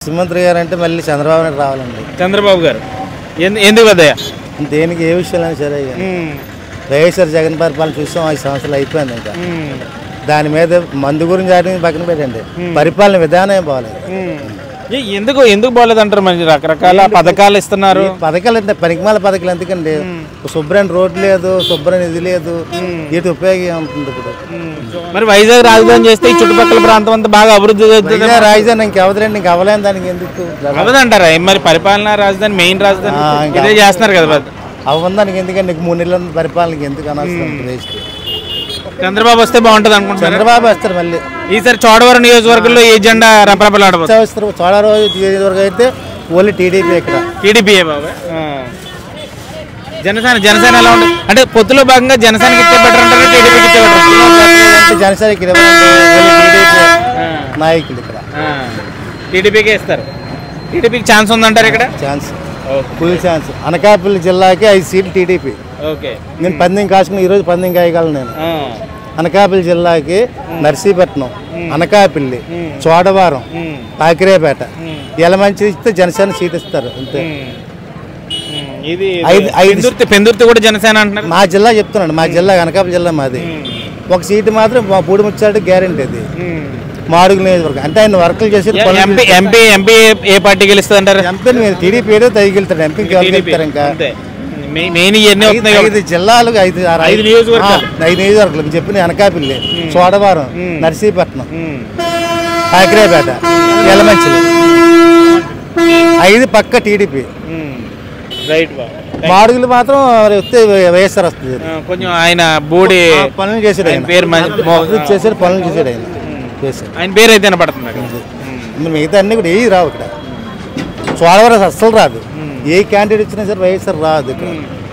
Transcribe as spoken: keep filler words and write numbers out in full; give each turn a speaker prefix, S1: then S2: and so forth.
S1: ముఖ్యమంత్రి గారు అంటే మళ్ళీ చంద్రబాబు నాయుడు రావాలండి.
S2: చంద్రబాబు గారు ఎందుకు అదయ్యా?
S1: దేనికి ఏ విషయాలైనా సరే వైఎస్ఆర్ జగన్ పరిపాలన చూసాం, ఐదు సంవత్సరాలు అయిపోయింది. ఇంకా దాని మీద మందు గురించి ఆడిని పక్కన పెట్టండి, పరిపాలన విధానం బాగాలేదు.
S2: ఎందుకు ఎందుకు బాగాలేదు అంటారు? మరి రకరకాల పథకాలు ఇస్తున్నారు.
S1: పథకాలు అంటే పనికిమాల పథకాలు ఎందుకండి? శుభ్రమైన రోడ్డు లేదు, శుభ్రమైన ఇది లేదు, వీటి ఉపయోగం ఉంటుంది. ఇప్పుడు
S2: మరి వైజాగ్ రాజధాని చేస్తే ఈ చుట్టుపక్కల ప్రాంతం అంతా బాగా అభివృద్ధి అవుతుంది.
S1: రాజధాని ఇంక అవదండి, ఇంక అవ్వలేని దానికి ఎందుకు
S2: అవదంటారా? మరి పరిపాలన రాజధాని మెయిన్ రాజధాని ఇదే చేస్తున్నారు కదా,
S1: అవ్వదానికి ఎందుకండి? మూడు నెలల పరిపాలనకి ఎందుకు అనవసరం వేస్ట్.
S2: చంద్రబాబు వస్తే బాగుంటుంది అనుకుంటున్నారు.
S1: చంద్రబాబు వస్తారు మళ్ళీ.
S2: ఈసారి చోడవరం నియోజకవర్గంలో ఏ జెండా రెపరెపలాడబోతుంది?
S1: చోడవరం నియోజకవర్గం అయితే ఓన్లీ టీడీపీ. ఇక్కడ
S2: టీడీపీ బాబా. జనసేన జనసేన ఎలా ఉంటుంది అంటే పొత్తులో భాగంగా జనసేనకి ఇచ్చే బెటర్ అంటారా, టీడీపీకి ఇచ్చే బెటర్?
S1: జనసేనకి నాయకులు ఇక్కడ
S2: టీడీపీకి ఇస్తారు. టీడీపీకి ఛాన్స్ ఉందంటారు ఇక్కడ?
S1: Chance, full chance. అనకాపల్లి జిల్లాకి ఐదు సీట్లు టీడీపీ.
S2: ఓకే,
S1: నేను పందెం కాసుకుని ఈరోజు పందెం కాయగలను. నేను అనకాపల్లి జిల్లాకి నర్సీపట్నం, అనకాపల్లి, చోడవరం, పాకిరేపేట, యలమంచి ఇస్తే జనసేన సీట్ ఇస్తారు అంతే.
S2: పెందుర్తి కూడా జనసేన అంటున్నారు.
S1: మా జిల్లా చెప్తున్నాను, మా జిల్లా అనకాపల్లి జిల్లా మాది. ఒక సీటు మాత్రం మా పూడిముచ్చాడు గ్యారెంటీ. అది మాడుగుల నియోజకవర్గం అంటే ఆయన వర్కులు చేసి.
S2: ఎంపీ ఎంపీ ఏ పార్టీ గెలుస్తుంది అంటారు?
S1: ఎంపీ టీడీపీ ఏదో తగ్గిలుతాడు, ఎంపీకి గెలుస్తారు. ఇంకా ఐదు జిల్లాలు, ఐదు ఐదు నియోజకవర్గాలు ఐదు నియోజకవర్గాలు చెప్పిన అనకాపల్లి, చోడవరం, నర్సీపట్నం, పాకిరేపేట, యలమంచిలి, ఐదు పక్క టీడీపీ. మాడుగులు మాత్రం వస్తే వైఎస్ఆర్ వస్తుంది.
S2: కొంచెం ఆయన బోడి
S1: పనులు చేసాడు, ఆయన
S2: పేరు
S1: చేసాడు, పనులు చేసాడు ఆయన చేశాడు.
S2: ఆయన పేరు అయితే వినపడుతుంది.
S1: మిగతా అన్ని కూడా ఏవి రావు ఇక్కడ. చోడవరం అస్సలు రాదు. ఏ క్యాండిడేట్ ఇచ్చినా సరే వైఎస్ఆర్ రాదు ఇక్కడ.